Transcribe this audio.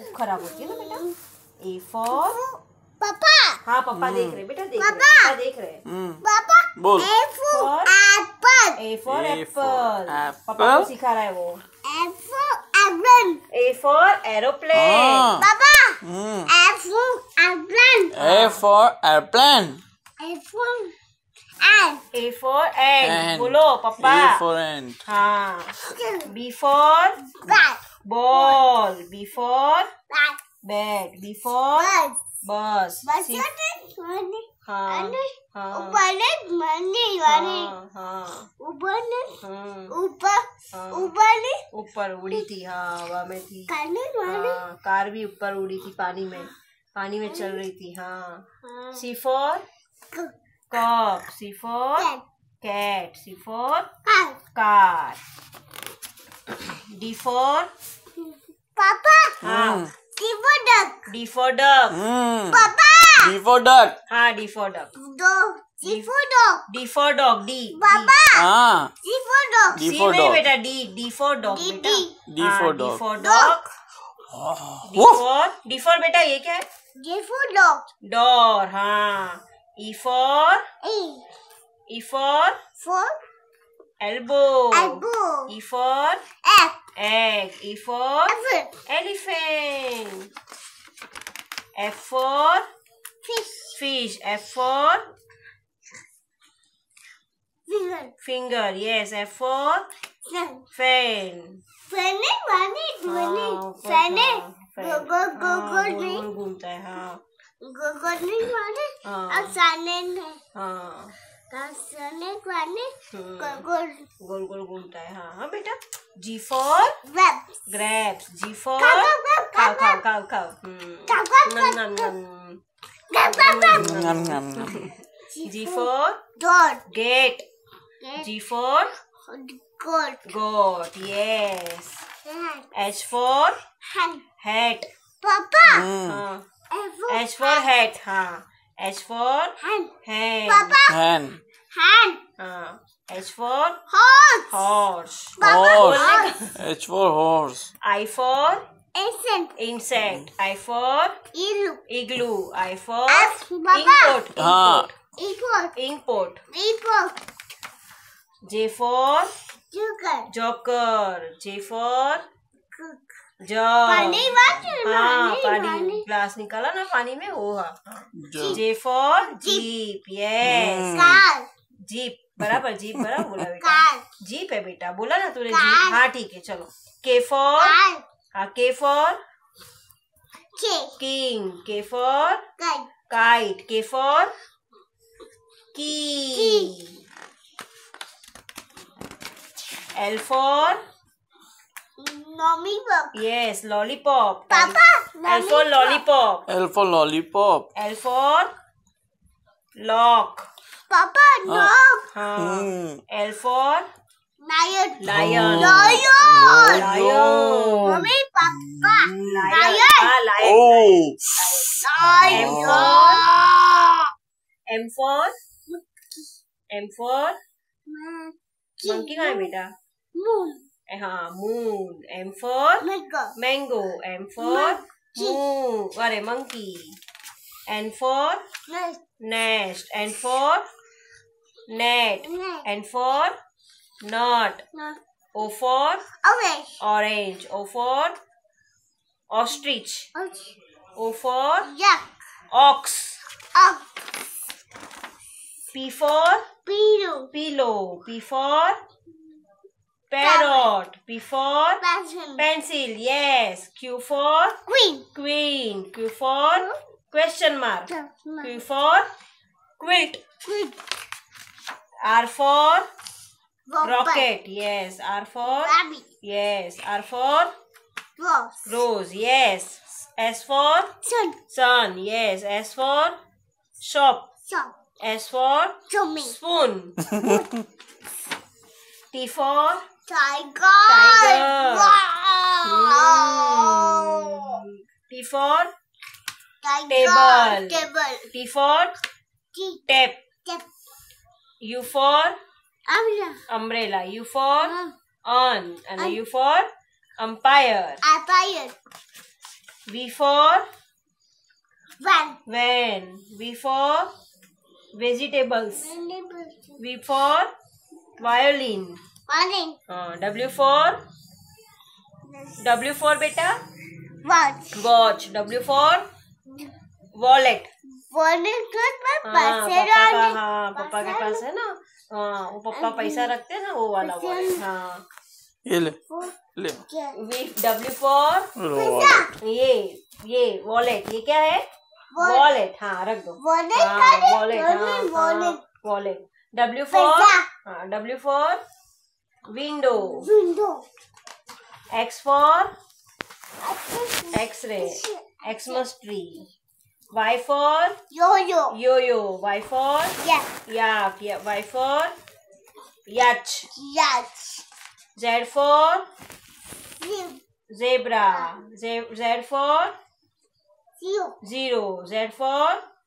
खराब होती है ना बेटा। ए फॉर पापा। हाँ पापा देख रहे बेटा, देख रहे पापा देख रहे। पापा बोल। A for apple. A for apple, पापा को सिखा रहा है वो। A for aeroplane. A for aeroplane. पापा A for aeroplane. A for airplane. A for ant. A for ant बोलो पापा। A for ant. हाँ। B for bat. Ball, B for bat. Bat, B for bus. Bus. बस सी money. हाँ हाँ ऊपर money वाली। हाँ ऊपर ने हाँ ऊपर ऊपर ने ऊपर उड़ी थी। हाँ हवा में थी। करने वाले। हाँ कार भी ऊपर उड़ी थी, पानी में चल रही थी। हाँ। C for cup, C for cat, C for car. D for पापा हाँ D for duck. D for duck. पापा D for duck. हाँ डी फॉर डक। दो D for dog. D for dog, D. पापा Ah. D for dog. D C for नहीं dog. बेटा, D, D for dog बेटा। D for dog. D for dog. D for बेटा ये क्या है? D for dog. डोर। हाँ। E for for elbow. Elbow. E for egg. egg. E for elephant. F for fish. F for finger. Yes. F for fan. गोल घूमता है। हाँ गोल गोल घूमता है। हाँ हाँ बेटा। G for grapes. G for खाओ। G for gate. G for goat. Yes. H for hat. Papa. हाँ। H for hat. हाँ। H for hand. Hand. हाँ। H for horse. H for horse. I for insect. I for igloo. I for import. J for joker. J for jug. हाँ पानी glass निकाला ना पानी में वो। हाँ J for jeep. Yes. Jeep बराबर, जीप बराबर बोला बेटा। जीप है बेटा, बोला ना तूने जीप। हाँ ठीक है चलो। K for हाँ K for king. K for kite. K for key. L for yes lollipop. L for lollipop. L for lollipop. L for lock. हाँ L for lion. Lion. Oh. M for monkey कहाँ है बेटा? हाँ moon. M for mango. M for moon. अरे monkey. N for nest. N for net. N for nut. O for orange. O for ostrich. O for ox. P for pillow. P for parrot. P for pencil. Yes. Q for queen. Q for question mark. Q for quilt. R for rocket. Yes. R for yes. R for rose. Yes. S for sun. Yes. S for shop. S for spoon. T for tiger. T for table. T for tap. U for umbrella. U for urn. And U for umpire. V for Van. van. V for vegetables. V for violin. Morning. W for बेटा Watch. watch. W for wallet. Morning good हाँ पैसे पापा का डालने. हाँ पापा के पास है ना. हाँ वो पापा पैसा रखते हैं ना वो वाला wallet. हाँ ये ले ले W for wallet. ये wallet. ये क्या है? wallet. हाँ रख दो. Wallet हाँ का wallet. हाँ wallet. wallet. W for हाँ W for window. Window. X for X-ray. Xmas tree. Y for Yo-yo. yo-yo. Y for Yes. yak. Y for yacht. Yes. Z for Zero. zebra. Z for Zero. zero. Z for